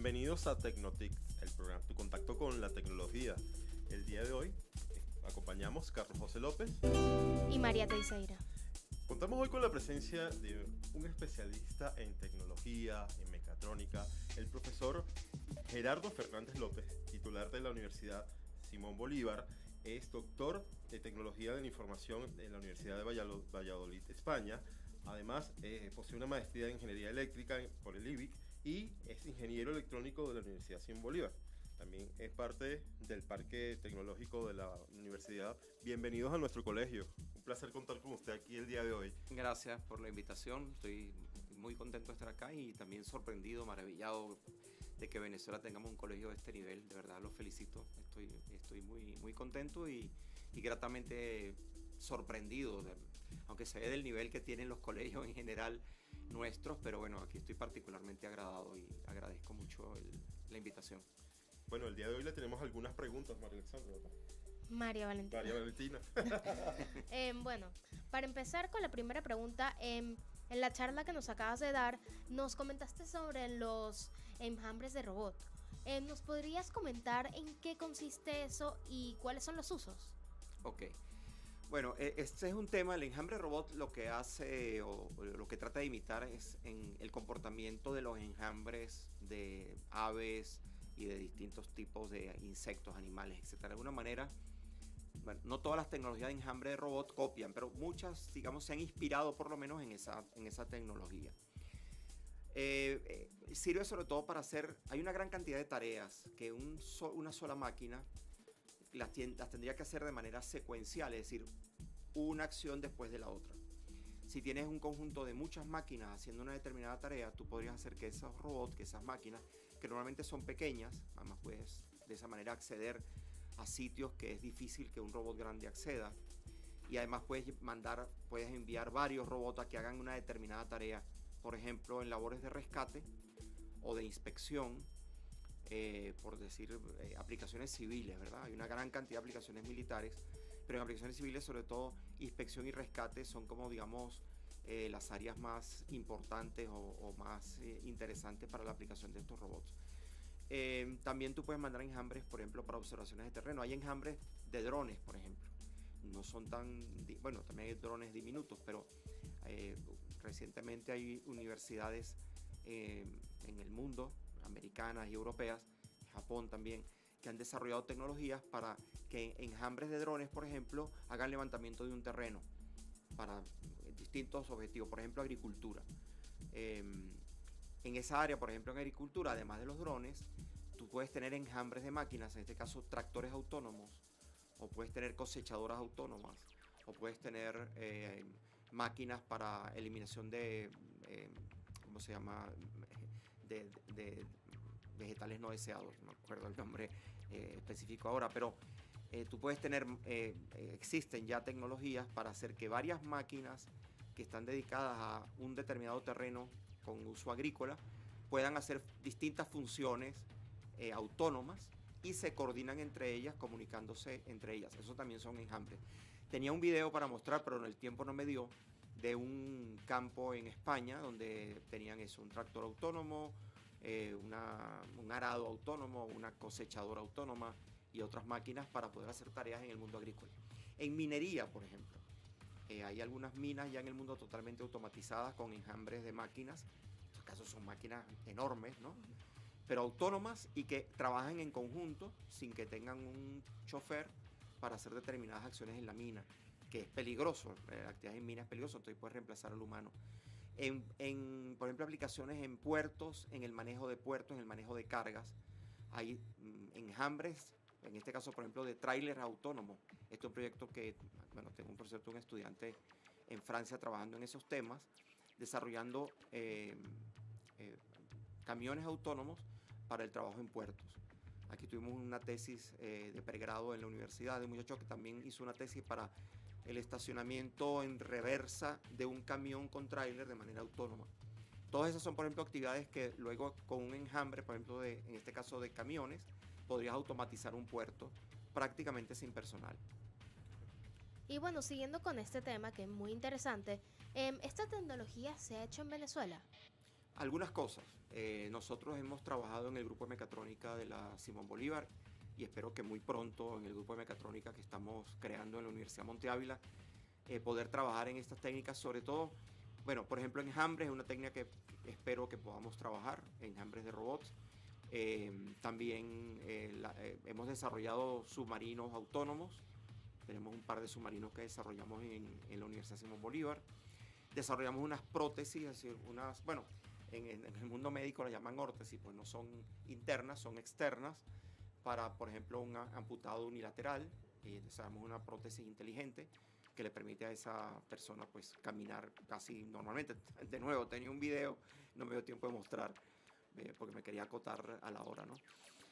Bienvenidos a Tecnotics, el programa, tu contacto con la tecnología. El día de hoy acompañamos Carlos José López y María Teixeira. Contamos hoy con la presencia de un especialista en tecnología, en mecatrónica, el profesor Gerardo Fernández López, titular de la Universidad Simón Bolívar. Es doctor de Tecnología de la Información en la Universidad de Valladolid, España. Además, posee una maestría en Ingeniería Eléctrica por el IBIC y es ingeniero electrónico de la Universidad Simón Bolívar. También es parte del Parque Tecnológico de la Universidad. Bienvenidos a nuestro colegio. Un placer contar con usted aquí el día de hoy. Gracias por la invitación. Estoy muy contento de estar acá y también sorprendido, maravillado de que Venezuela tengamos un colegio de este nivel. De verdad, los felicito. Estoy muy contento y gratamente sorprendido, aunque se ve del nivel que tienen los colegios en general nuestros, pero bueno, aquí estoy particularmente agradado y agradezco mucho la invitación. Bueno, el día de hoy le tenemos algunas preguntas, María Alexandra. María Valentina. María Valentina. Bueno, para empezar con la primera pregunta, en la charla que nos acabas de dar, nos comentaste sobre los enjambres de robot. ¿Nos podrías comentar en qué consiste eso y cuáles son los usos? Ok. Bueno, este es un tema, el enjambre robot lo que hace o lo que trata de imitar es en el comportamiento de los enjambres de aves y de distintos tipos de insectos, animales, etc. De alguna manera, bueno, no todas las tecnologías de enjambre de robot copian, pero muchas, digamos, se han inspirado por lo menos en esa tecnología. Sirve sobre todo para hacer, hay una gran cantidad de tareas que una sola máquina las tendría que hacer de manera secuencial, es decir, una acción después de la otra. Si tienes un conjunto de muchas máquinas haciendo una determinada tarea, tú podrías hacer que esos robots, que esas máquinas, que normalmente son pequeñas, además puedes de esa manera acceder a sitios que es difícil que un robot grande acceda, y además puedes enviar varios robots a que hagan una determinada tarea, por ejemplo en labores de rescate o de inspección, por decir aplicaciones civiles, ¿verdad? Hay una gran cantidad de aplicaciones militares, pero en aplicaciones civiles sobre todo inspección y rescate son como digamos las áreas más importantes o más interesantes para la aplicación de estos robots. También tú puedes mandar enjambres, por ejemplo, para observaciones de terreno. Hay enjambres de drones, por ejemplo. No son bueno, también hay drones diminutos, pero recientemente hay universidades en el mundo, americanas y europeas, Japón también, que han desarrollado tecnologías para que enjambres de drones, por ejemplo, hagan levantamiento de un terreno para distintos objetivos, por ejemplo, agricultura. En esa área, por ejemplo, en agricultura, además de los drones, tú puedes tener enjambres de máquinas, en este caso tractores autónomos, o puedes tener cosechadoras autónomas, o puedes tener máquinas para eliminación de, ¿cómo se llama?, de vegetales no deseados, no me acuerdo el nombre específico ahora, pero tú puedes tener, existen ya tecnologías para hacer que varias máquinas que están dedicadas a un determinado terreno con uso agrícola puedan hacer distintas funciones autónomas y se coordinan entre ellas, comunicándose entre ellas. Eso también son enjambres. Tenía un video para mostrar, pero el tiempo no me dio, de un campo en España donde tenían eso, un tractor autónomo, un arado autónomo, una cosechadora autónoma y otras máquinas para poder hacer tareas en el mundo agrícola. En minería, por ejemplo, hay algunas minas ya en el mundo totalmente automatizadas con enjambres de máquinas. En estos casos son máquinas enormes, ¿no?, pero autónomas y que trabajan en conjunto sin que tengan un chofer para hacer determinadas acciones en la mina, que es peligroso. La actividad en mina es peligroso, entonces puede reemplazar al humano. Por ejemplo, aplicaciones en puertos, en el manejo de puertos, en el manejo de cargas. Hay enjambres, en este caso, por ejemplo, de tráiler autónomo. Este es un proyecto que, bueno, tengo por cierto un estudiante en Francia trabajando en esos temas, desarrollando camiones autónomos para el trabajo en puertos. Aquí tuvimos una tesis de pregrado en la universidad de un muchacho que también hizo una tesis para el estacionamiento en reversa de un camión con tráiler de manera autónoma. Todas esas son, por ejemplo, actividades que luego con un enjambre, por ejemplo, en este caso de camiones, podrías automatizar un puerto prácticamente sin personal. Y bueno, siguiendo con este tema que es muy interesante, ¿esta tecnología se ha hecho en Venezuela? Algunas cosas. Nosotros hemos trabajado en el grupo de mecatrónica de la Simón Bolívar y espero que muy pronto en el grupo de mecatrónica que estamos creando en la Universidad Monte Ávila poder trabajar en estas técnicas, sobre todo, bueno, por ejemplo, enjambres es una técnica que espero que podamos trabajar, enjambres de robots. También hemos desarrollado submarinos autónomos. Tenemos un par de submarinos que desarrollamos en la Universidad Simón Bolívar. Desarrollamos unas prótesis, es decir, bueno, en el mundo médico la llaman órtesis, pues no son internas, son externas, para, por ejemplo, un amputado unilateral. Desarrollamos una prótesis inteligente que le permite a esa persona pues caminar casi normalmente. De nuevo, tenía un video, no me dio tiempo de mostrar, porque me quería acotar a la hora, ¿no?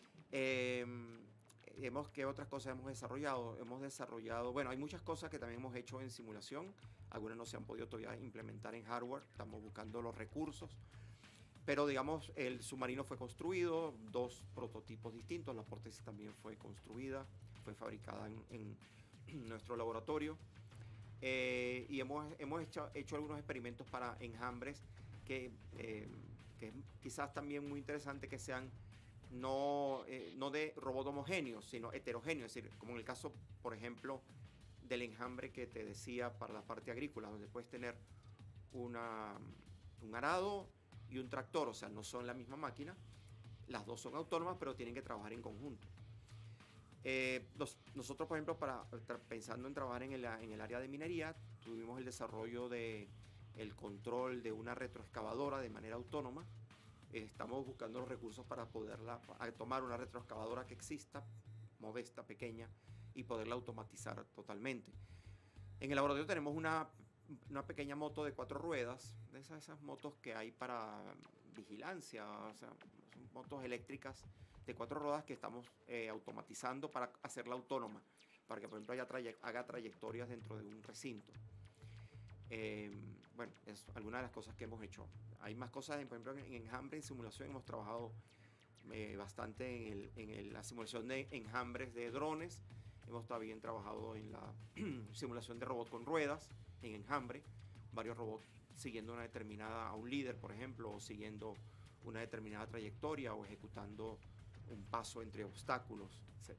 ¿Qué otras cosas hemos desarrollado? Bueno, hay muchas cosas que también hemos hecho en simulación. Algunas no se han podido todavía implementar en hardware. Estamos buscando los recursos. Pero, digamos, el submarino fue construido, 2 prototipos distintos. La prótesis también fue construida, fue fabricada en nuestro laboratorio. Y hemos hecho algunos experimentos para enjambres que es quizás también muy interesante que sean no de robot homogéneos, sino heterogéneos, es decir, como en el caso, por ejemplo, del enjambre que te decía para la parte agrícola, donde puedes tener un arado y un tractor, o sea, no son la misma máquina, las dos son autónomas, pero tienen que trabajar en conjunto. Nosotros, por ejemplo, pensando en trabajar en el área de minería, tuvimos el desarrollo de el control de una retroexcavadora de manera autónoma. Estamos buscando los recursos para tomar una retroexcavadora que exista, modesta, pequeña, y poderla automatizar totalmente. En el laboratorio tenemos una pequeña moto de 4 ruedas, de esas motos que hay para vigilancia, o sea, son motos eléctricas de 4 ruedas que estamos automatizando para hacerla autónoma, para que, por ejemplo, haga trayectorias dentro de un recinto. Bueno, es alguna de las cosas que hemos hecho. Hay más cosas, por ejemplo, en enjambre, en simulación hemos trabajado bastante en la simulación de enjambres de drones. Hemos también trabajado en la simulación de robot con ruedas, en enjambre, varios robots siguiendo a un líder, por ejemplo, o siguiendo una determinada trayectoria o ejecutando un paso entre obstáculos, etc.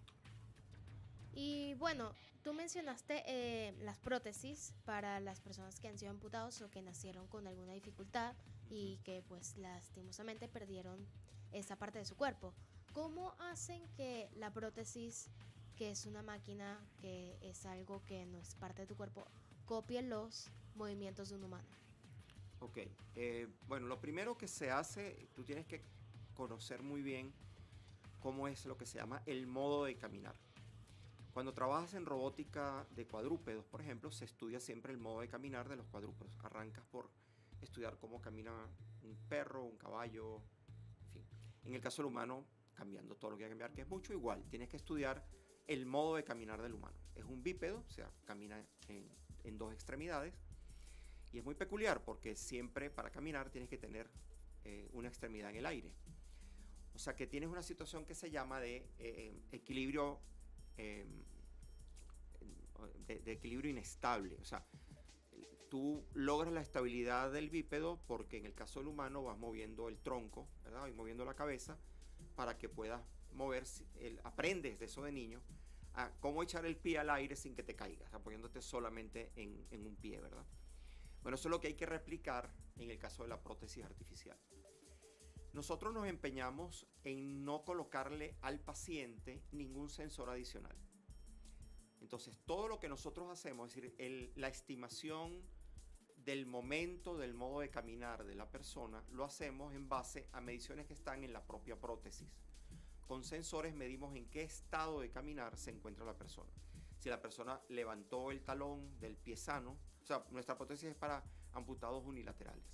Y bueno, tú mencionaste las prótesis para las personas que han sido amputados o que nacieron con alguna dificultad y que pues lastimosamente perdieron esa parte de su cuerpo. ¿Cómo hacen que la prótesis, que es una máquina, que es algo que no es parte de tu cuerpo, copie los movimientos de un humano? Ok, bueno, lo primero que se hace, tú tienes que conocer muy bien cómo es lo que se llama el modo de caminar. Cuando trabajas en robótica de cuadrúpedos, por ejemplo, se estudia siempre el modo de caminar de los cuadrúpedos. Arrancas por estudiar cómo camina un perro, un caballo, en fin. En el caso del humano, cambiando todo lo que hay que cambiar, que es mucho igual, tienes que estudiar el modo de caminar del humano. Es un bípedo, o sea, camina en 2 extremidades, y es muy peculiar porque siempre para caminar tienes que tener una extremidad en el aire. O sea que tienes una situación que se llama de equilibrio de equilibrio inestable. O sea, tú logras la estabilidad del bípedo porque en el caso del humano vas moviendo el tronco, ¿verdad? Y moviendo la cabeza para que puedas mover, aprendes de eso de niño, a cómo echar el pie al aire sin que te caigas, apoyándote solamente en un pie, ¿verdad? Bueno, eso es lo que hay que replicar en el caso de la prótesis artificial. Nosotros nos empeñamos en no colocarle al paciente ningún sensor adicional. Entonces, todo lo que nosotros hacemos, es decir, la estimación del momento, del modo de caminar de la persona, lo hacemos en base a mediciones que están en la propia prótesis. Con sensores medimos en qué estado de caminar se encuentra la persona. Si la persona levantó el talón del pie sano, o sea, nuestra prótesis es para amputados unilaterales.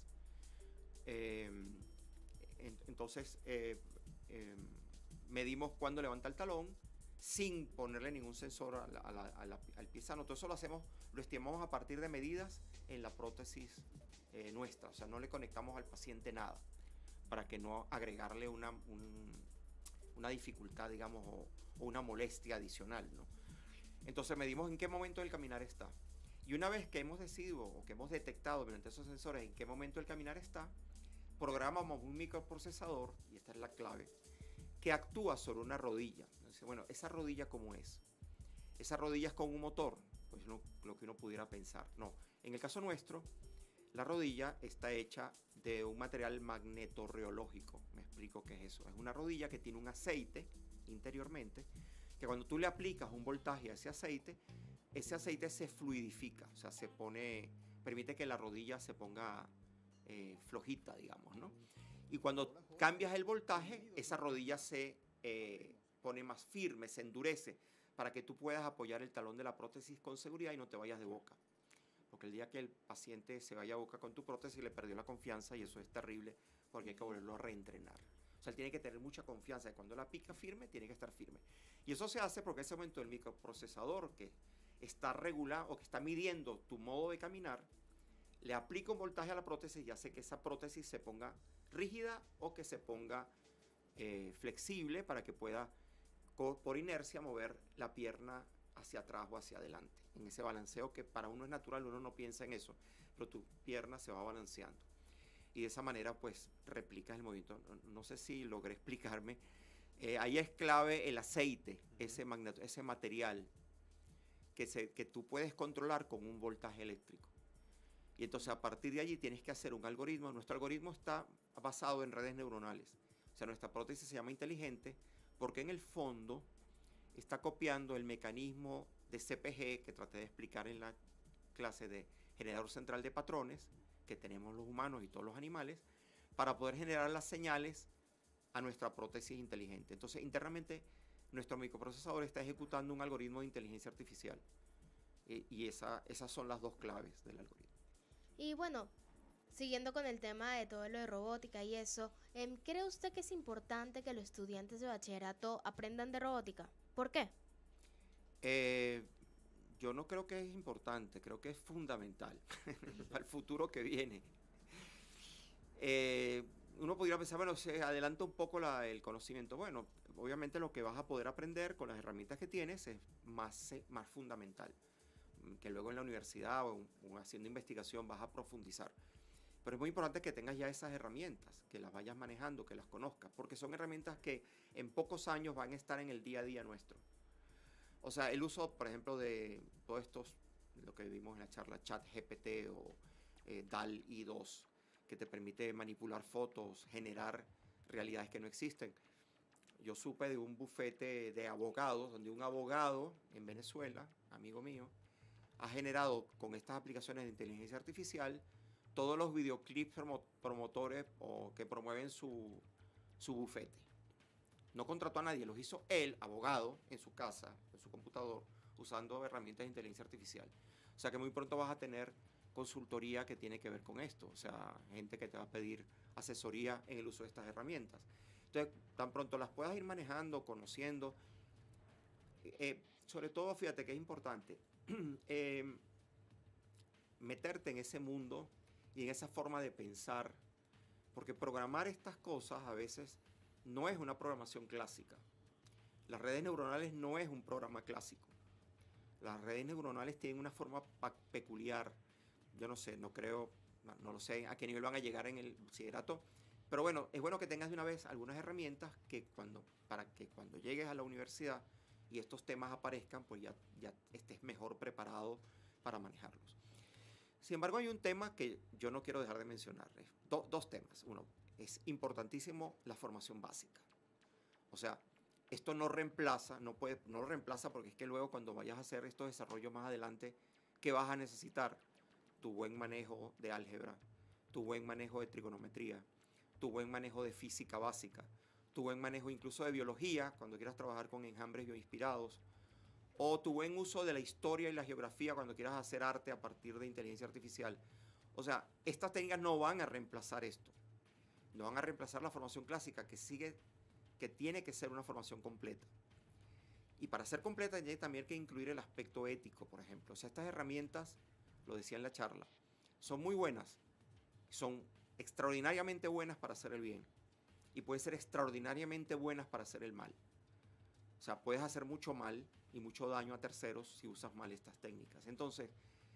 Entonces, medimos cuándo levanta el talón sin ponerle ningún sensor al pie sano. Todo eso lo estimamos a partir de medidas en la prótesis nuestra. O sea, no le conectamos al paciente nada para que no agregarle una dificultad, digamos, o una molestia adicional, ¿no? Entonces medimos en qué momento del caminar está. Y una vez que hemos decidido o que hemos detectado mediante esos sensores en qué momento el caminar está, programamos un microprocesador, y esta es la clave, que actúa sobre una rodilla. Entonces, bueno, ¿esa rodilla cómo es? ¿Esa rodilla es con un motor? Pues no, lo que uno pudiera pensar. No, en el caso nuestro, la rodilla está hecha de un material magnetorreológico. Me explico qué es eso. Es una rodilla que tiene un aceite interiormente, que cuando tú le aplicas un voltaje a ese aceite se fluidifica, o sea, permite que la rodilla se ponga flojita, digamos, ¿no? Y cuando cambias el voltaje, esa rodilla se pone más firme, se endurece, para que tú puedas apoyar el talón de la prótesis con seguridad y no te vayas de boca. Porque el día que el paciente se vaya a boca con tu prótesis, le perdió la confianza y eso es terrible porque hay que volverlo a reentrenar. O sea, él tiene que tener mucha confianza. Cuando la pica firme, tiene que estar firme. Y eso se hace porque en ese momento el microprocesador que está regulado o que está midiendo tu modo de caminar, le aplica un voltaje a la prótesis y hace que esa prótesis se ponga rígida o que se ponga flexible para que pueda, por inercia, mover la pierna hacia atrás o hacia adelante. En ese balanceo que para uno es natural, uno no piensa en eso, pero tu pierna se va balanceando. Y de esa manera, pues, replicas el movimiento. No sé si logré explicarme. Ahí es clave el aceite, ese material que tú puedes controlar con un voltaje eléctrico. Y entonces a partir de allí tienes que hacer un algoritmo. Nuestro algoritmo está basado en redes neuronales. O sea, nuestra prótesis se llama inteligente porque en el fondo está copiando el mecanismo de CPG que traté de explicar en la clase de generador central de patrones que tenemos los humanos y todos los animales para poder generar las señales a nuestra prótesis inteligente. Entonces, internamente, nuestro microprocesador está ejecutando un algoritmo de inteligencia artificial. Y esas son las dos claves del algoritmo. Y bueno, siguiendo con el tema de todo lo de robótica y eso, ¿cree usted que es importante que los estudiantes de bachillerato aprendan de robótica? ¿Por qué? Yo no creo que es importante, creo que es fundamental para el futuro que viene. Uno podría pensar, bueno, se adelanta un poco el conocimiento. Bueno, obviamente lo que vas a poder aprender con las herramientas que tienes es más fundamental, que luego en la universidad o haciendo investigación vas a profundizar. Pero es muy importante que tengas ya esas herramientas, que las vayas manejando, que las conozcas, porque son herramientas que en pocos años van a estar en el día a día nuestro. O sea, el uso, por ejemplo, de todos estos, lo que vimos en la charla, ChatGPT o DALL-E 2, que te permite manipular fotos, generar realidades que no existen. Yo supe de un bufete de abogados, donde un abogado en Venezuela, amigo mío, ha generado con estas aplicaciones de inteligencia artificial todos los videoclips promotores o que promueven su bufete. No contrató a nadie, los hizo él, abogado, en su casa, en su computador, usando herramientas de inteligencia artificial. O sea que muy pronto vas a tener consultoría que tiene que ver con esto. O sea, gente que te va a pedir asesoría en el uso de estas herramientas. Entonces, tan pronto las puedas ir manejando, conociendo, sobre todo, fíjate que es importante meterte en ese mundo y en esa forma de pensar, porque programar estas cosas a veces no es una programación clásica. Las redes neuronales no es un programa clásico. Las redes neuronales tienen una forma peculiar. Yo no sé, no lo sé a qué nivel van a llegar en el bachillerato, pero bueno, es bueno que tengas de una vez algunas herramientas para que cuando llegues a la universidad y estos temas aparezcan, pues ya estés mejor preparado para manejarlos. Sin embargo, hay un tema que yo no quiero dejar de mencionarles. Dos temas. Uno, es importantísimo la formación básica. O sea, esto no lo reemplaza porque es que luego cuando vayas a hacer estos desarrollos más adelante, ¿qué vas a necesitar? Tu buen manejo de álgebra, tu buen manejo de trigonometría, tu buen manejo de física básica, tu buen manejo incluso de biología, cuando quieras trabajar con enjambres bioinspirados, o tu buen uso de la historia y la geografía cuando quieras hacer arte a partir de inteligencia artificial. O sea, estas técnicas no van a reemplazar esto. No van a reemplazar la formación clásica que tiene que ser una formación completa. Y para ser completa tiene también que incluir el aspecto ético, por ejemplo. O sea, estas herramientas, lo decía en la charla, son muy buenas, son extraordinariamente buenas para hacer el bien y pueden ser extraordinariamente buenas para hacer el mal. O sea, puedes hacer mucho mal y mucho daño a terceros si usas mal estas técnicas. Entonces,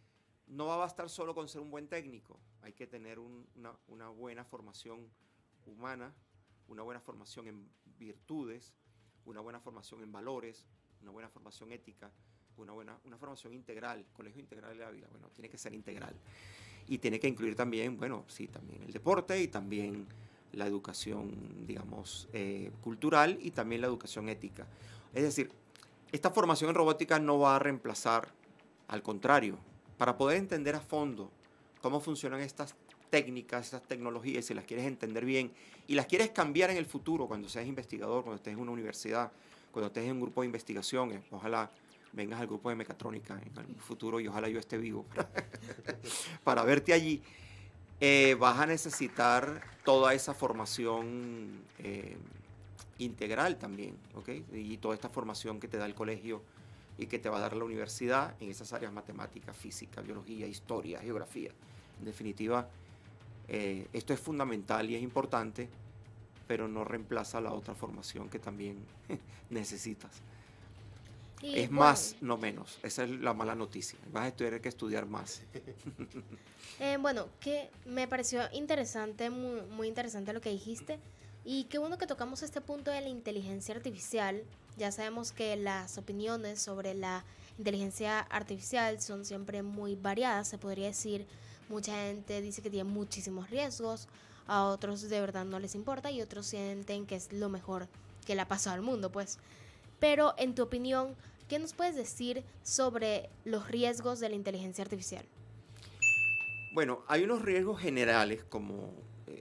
no va a bastar solo con ser un buen técnico, hay que tener una buena formación humana, una buena formación en virtudes, una buena formación en valores, una buena formación ética, una formación integral. Colegio Integral de Ávila, bueno, tiene que ser integral. Y tiene que incluir también, bueno, sí, también el deporte y también la educación, digamos, cultural y también la educación ética. Es decir, esta formación en robótica no va a reemplazar, al contrario, para poder entender a fondo cómo funcionan estas técnicas, estas tecnologías, si las quieres entender bien y las quieres cambiar en el futuro, cuando seas investigador, cuando estés en una universidad, cuando estés en un grupo de investigación, ojalá vengas al grupo de mecatrónica en algún futuro y ojalá yo esté vivo para verte allí, vas a necesitar toda esa formación integral también, ¿ok? Y toda esta formación que te da el colegio y que te va a dar la universidad en esas áreas: matemáticas, física, biología, historia, geografía. En definitiva, esto es fundamental y es importante, pero no reemplaza la otra formación que también necesitas. Y Es bueno, más, no menos. Esa es la mala noticia. Vas a tener que estudiar más. bueno, que me pareció interesante, muy, muy interesante lo que dijiste. Y qué bueno que tocamos este punto de la inteligencia artificial. Ya sabemos que las opiniones sobre la inteligencia artificial son siempre muy variadas, se podría decir. Mucha gente dice que tiene muchísimos riesgos, a otros de verdad no les importa y otros sienten que es lo mejor que le ha pasado al mundo, pues. Pero en tu opinión, ¿qué nos puedes decir sobre los riesgos de la inteligencia artificial? Bueno, hay unos riesgos generales como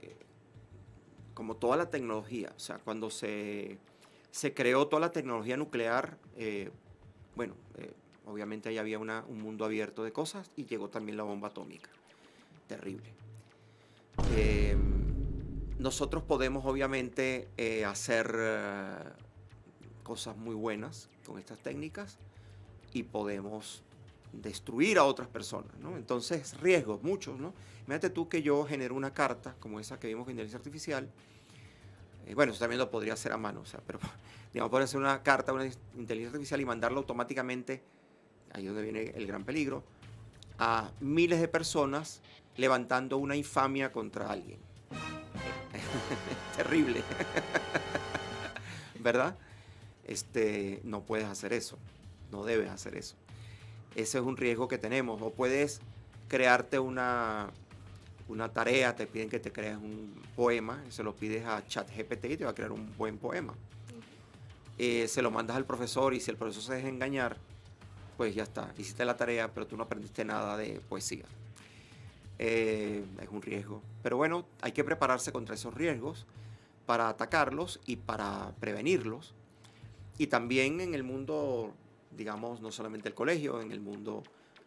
toda la tecnología. O sea, cuando se creó toda la tecnología nuclear, obviamente ahí había un mundo abierto de cosas y llegó también la bomba atómica. Terrible. Nosotros podemos obviamente hacer cosas muy buenas con estas técnicas y podemos destruir a otras personas, ¿no? Entonces, riesgos, muchos, ¿no? Imagínate tú que yo genero una carta como esa que vimos con inteligencia artificial. Bueno, eso también lo podría hacer a mano, o sea, pero digamos, podría hacer una carta a una inteligencia artificial y mandarla automáticamente, ahí es donde viene el gran peligro, a miles de personas levantando una infamia contra alguien. Terrible. ¿Verdad? No puedes hacer eso, no debes hacer eso. Ese es un riesgo que tenemos. O puedes crearte una tarea, te piden que te crees un poema, se lo pides a ChatGPT y te va a crear un buen poema. Se lo mandas al profesor y si el profesor se deja engañar, pues ya está, hiciste la tarea, pero tú no aprendiste nada de poesía. Es un riesgo. Pero bueno, hay que prepararse contra esos riesgos para atacarlos y para prevenirlos. Y también en el mundo, digamos, no solamente el colegio, en el mundo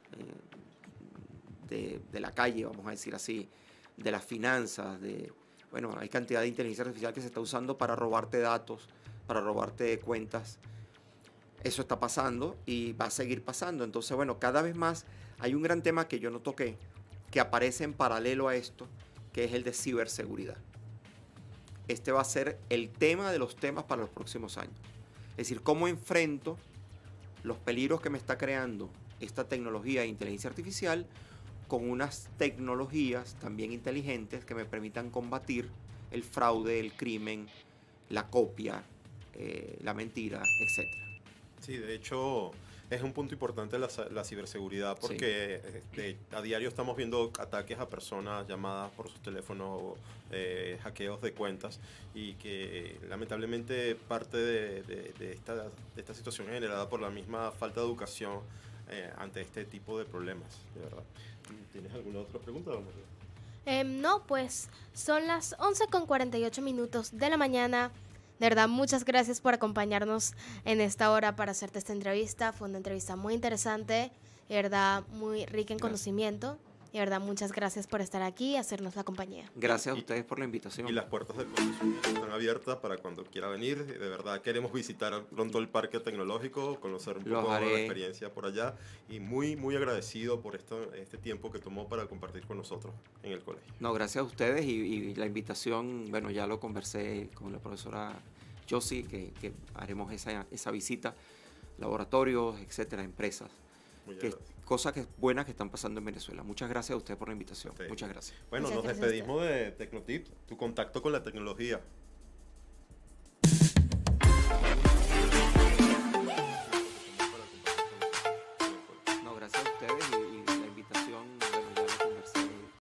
de la calle, vamos a decir así, de las finanzas, bueno, hay cantidad de inteligencia artificial que se está usando para robarte datos, para robarte cuentas. Eso está pasando y va a seguir pasando. Entonces, bueno, cada vez más hay un gran tema que yo no toqué, que aparece en paralelo a esto, que es el de ciberseguridad. Este va a ser el tema de los temas para los próximos años. Es decir, cómo enfrento los peligros que me está creando esta tecnología de inteligencia artificial con unas tecnologías también inteligentes que me permitan combatir el fraude, el crimen, la copia, la mentira, etc. Sí, de hecho es un punto importante la ciberseguridad porque a diario estamos viendo ataques a personas, llamadas por sus teléfonos, hackeos de cuentas y que lamentablemente parte de esta situación es generada por la misma falta de educación ante este tipo de problemas, de verdad. ¿Tienes alguna otra pregunta? No, pues son las 11:48 de la mañana. De verdad, muchas gracias por acompañarnos en esta hora para hacerte esta entrevista. Fue una entrevista muy interesante, de verdad, muy rica en conocimiento. De verdad, muchas gracias por estar aquí y hacernos la compañía. Gracias a ustedes por la invitación. Y las puertas del conocimiento están abiertas para cuando quiera venir. De verdad, queremos visitar pronto el Parque Tecnológico, conocer un poco de la experiencia por allá. Y muy, muy agradecido por este tiempo que tomó para compartir con nosotros en el colegio. No, gracias a ustedes y la invitación, bueno, ya lo conversé con la profesora Josie, que haremos esa visita, laboratorios, etcétera, empresas. cosas buenas que están pasando en Venezuela. Muchas gracias a usted por la invitación. Sí. Muchas gracias. Bueno, Muchas nos gracias a usted. despedimos de Tecnotip, tu contacto con la tecnología.